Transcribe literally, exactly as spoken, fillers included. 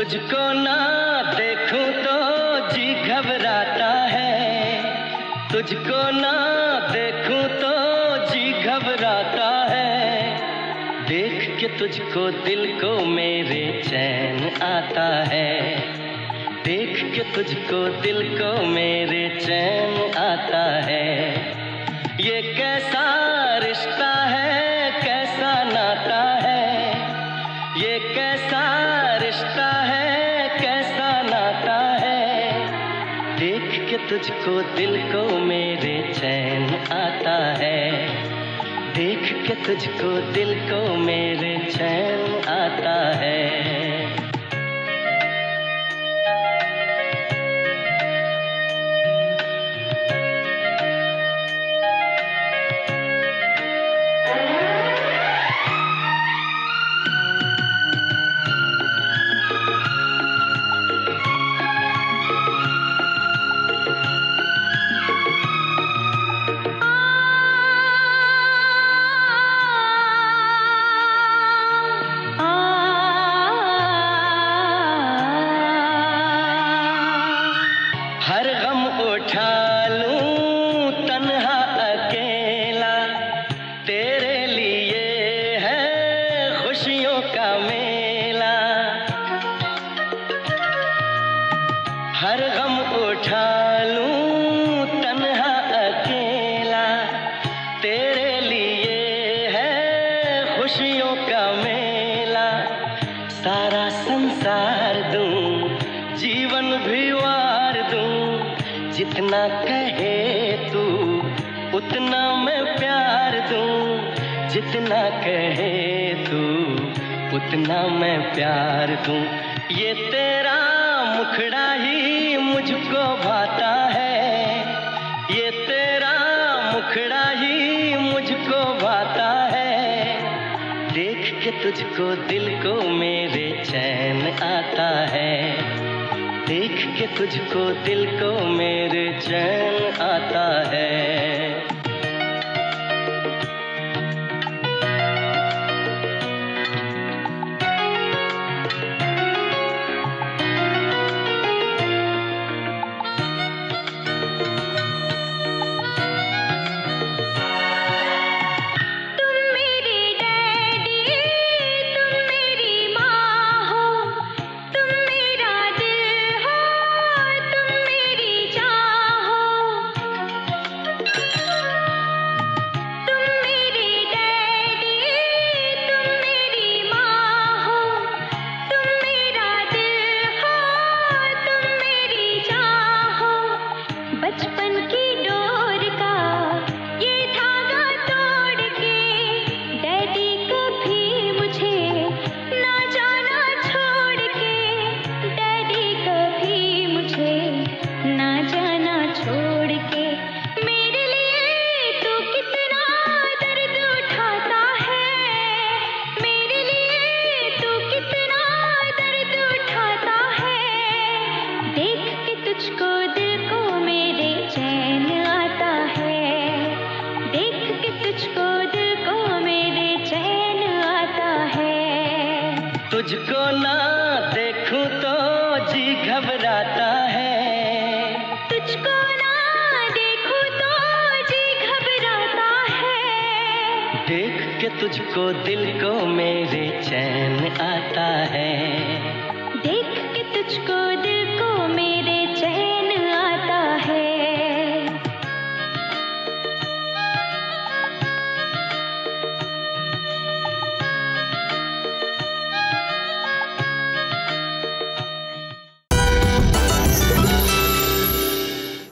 तुझको ना देखूं तो जी घबराता है, तुझको ना देखूं तो जी घबराता है। देख के तुझको दिल को मेरे चैन आता है, देख के तुझको दिल को मेरे चैन आता है। ये कैसा रिश्ता है, कैसा नाता है, ये कैसा रिश्ता है, कैसा नाता है। देख के तुझको दिल को मेरे चैन आता है, देख के तुझको दिल को मेरे चैन आता है। हर गम उठा लूं तन्हा अकेला, तेरे लिए है खुशियों का मेला। हर गम उठा लूं तन्हा अकेला, तेरे लिए है खुशियों का मेला। सारा संसार दूं, जीवन भी वार दूं, जितना कहे तू उतना मैं प्यार दूं, जितना कहे तू उतना मैं प्यार दूं। ये तेरा मुखड़ा ही मुझको भाता है, ये तेरा मुखड़ा ही मुझको भाता है। देख के तुझको दिल को मेरे चैन आता है, देख के तुझको दिल को मेरे चैन आता है। तुझको ना देखूं तो जी घबराता है, तुझको ना देखूं तो जी घबराता है। देख के तुझको दिल को मेरे चैन आता है, देख